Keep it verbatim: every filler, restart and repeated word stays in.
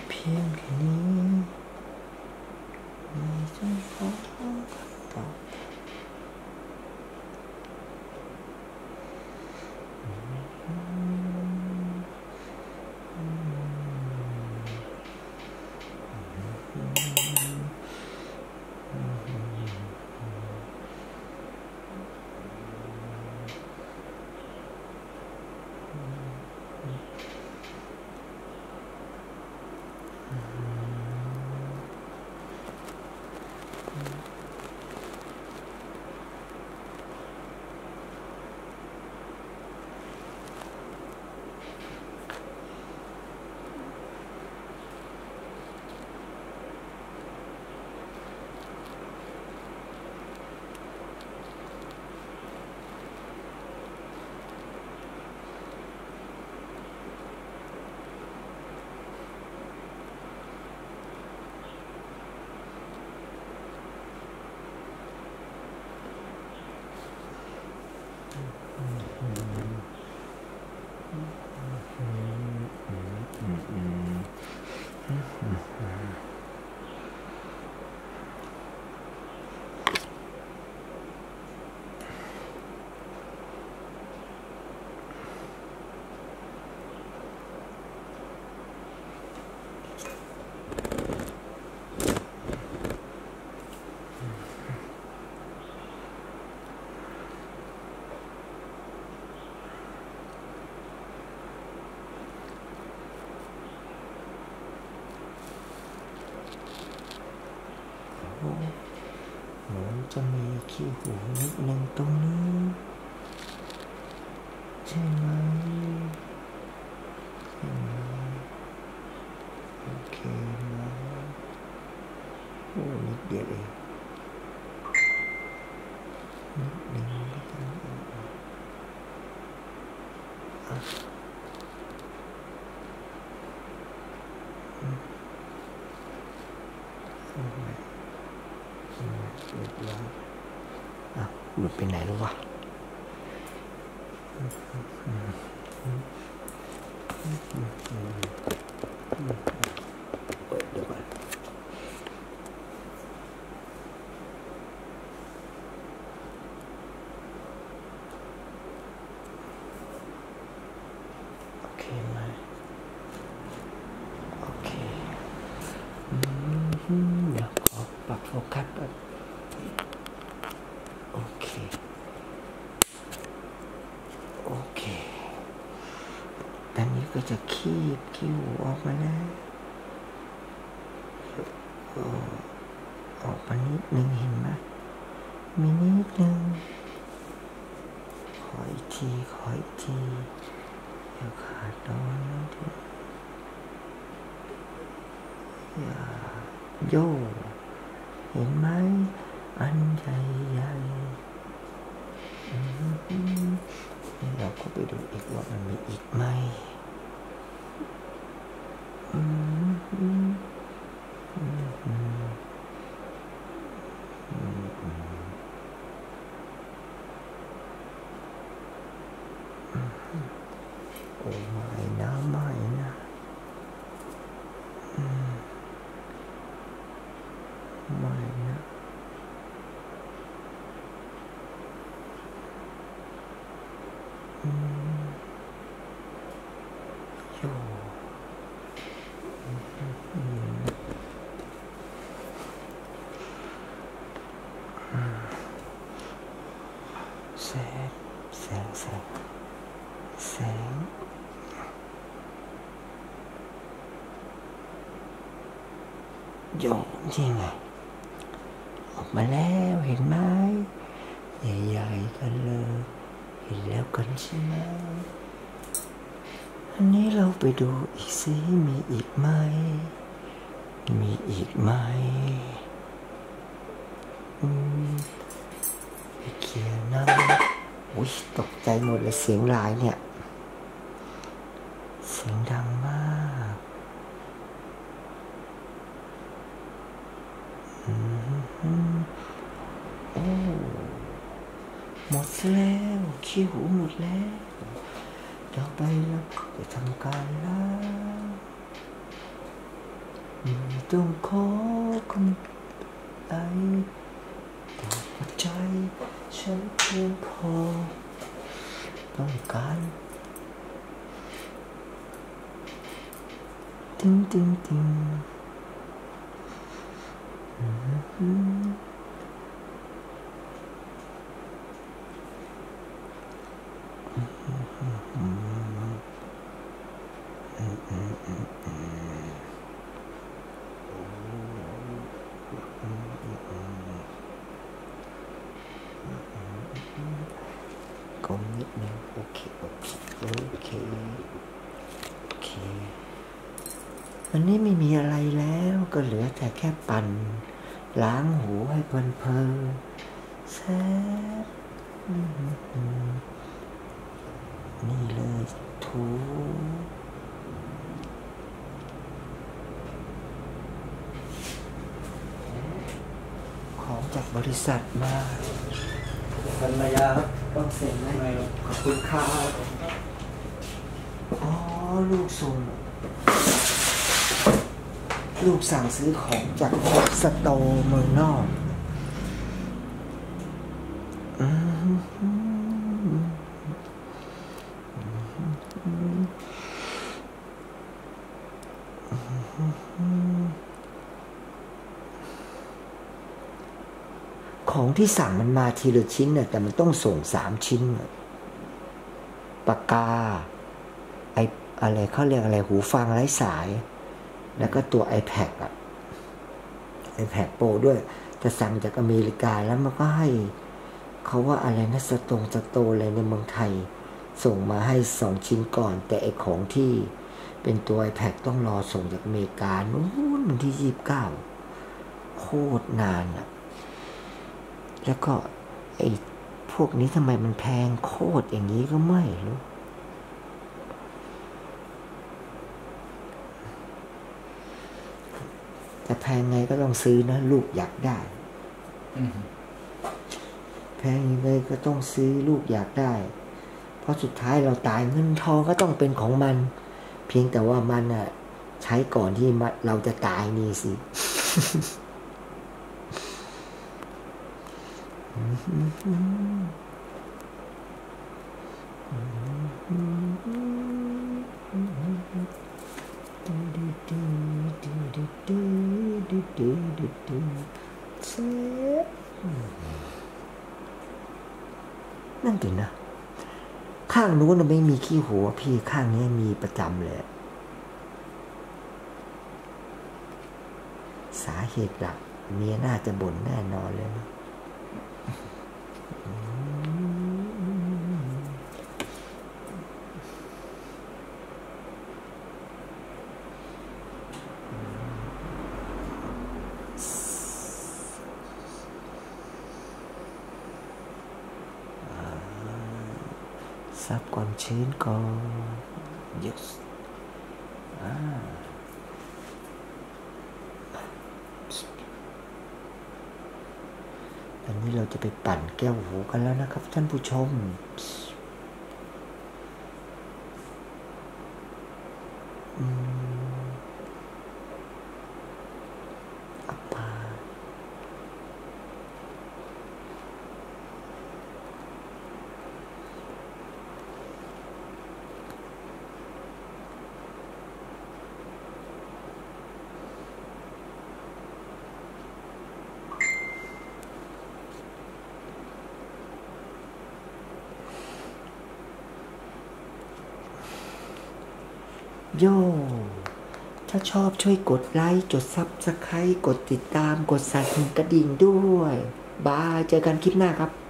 เพียงแค่นี้มีใจขอตอบเหมือนจะมีขี้หูนิดนึงตรงนี้ใช่ไหมใช่ไหมโอเคนะโอ้นิดเดียวเองนิดนึงก็ต้องอ่ะหลุดแล้วอ่ะหลุดไปไหนแล้ววะเปิดเดี๋ยวก่อนโอเคไหมโอเคเดี๋ยวขอปรับโฟกัสก่อนโอเคโอเคตอนนี้ก็จะคีบคิ้วออกมาแล้วออกมานิดนึงเห็นไหมมีนิดนึงขออีกทีขออีกทีอย่าขาดตอนนะทีอย่าโย่เห็นไหมอันใหญ่ใหญ่เราก็ไปดูอีกว่ามันมีอีกไหมอืมอืมอืมอืมอืมอืมโอ้ไม่นะไม่นะอืมไม่นะอืมโย่อืมแสงแสงแสงแสงโย่นี่ไงออกมาแล้วเห็นไหมใหญ่ๆกันเลยเห็นแล้วกันใช่ไหมอันนี้เราไปดูอีกสิมีอีกไหมมีอีกไหมอืมไปเคลียร์นะอุ้ยตกใจหมดเลยเสียงลายเนี่ยเสียงดังมากอืมโอ้หมดแล้วขี้หูหมดแล้วต่อไปเราจะทำการล้างไอแต่หัวใจฉันเพียงพอต้องการติ้งติ้งติ้งก้มนิดนึงโอเคโอเคโอเคโอเควันนี้ไม่มีอะไรแล้วก็เหลือแต่แค่ปั่นล้างหูให้เพลินเพลินแซ่บนี่เลยถูของจากบริษัทมาภรรยาต้องเซ็นไหมขอบคุณครับอ๋อลูกส่งลูกสั่งซื้อของจากสโตร์เมืองนอกของที่สั่งมันมาทีละชิ้นเนี่ยแต่มันต้องส่งสามชิ้นปากกาไออะไรเขาเรียกอะไรหูฟังไร้สายแล้วก็ตัว iPad อ่ะ iPad Pro ด้วยแต่สั่งจากอเมริกาแล้วมันก็ให้เขาว่าอะไรนะสตงสโตอะไรในเมืองไทยส่งมาให้สองชิ้นก่อนแต่ไอของที่เป็นตัว iPad ต้องรอส่งจากอเมริกานู้นวันที่ยี่สิบเก้าโคตรนานอ่ะแล้วก็ไอ้พวกนี้ทำไมมันแพงโคตรอย่างนี้ก็ไม่รู้แต่แพงไงก็ต้องซื้อนะลูกอยากได้แพงยังไงก็ต้องซื้อลูกอยากได้เพราะสุดท้ายเราตายเงินทองก็ต้องเป็นของมันเพียงแต่ว่ามันอ่ะใช้ก่อนที่เราจะตายนี่สินั่นดินะข้างนู้นไม่มีขี้หัวพี่ข้างนี้มีประจำเลยสาเหตุหลักเมียน่าจะบ่นแน่นอนเลยนะซับความชื้นก่อนยกอ่าตอนนี้เราจะไปปั่นแก้วหูกันแล้วนะครับท่านผู้ชมอืมอัปปาโย่ถ้าชอบช่วยกดไลค์กดซับสไครบ์กดติดตามกดสั่นกระดิ่งด้วยบายเจอกันคลิปหน้าครับ